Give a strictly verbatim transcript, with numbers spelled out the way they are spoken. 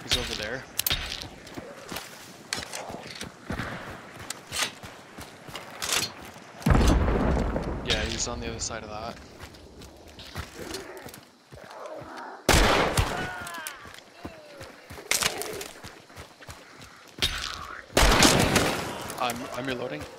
He's over there. Yeah, he's on the other side of that. I'm I'm reloading.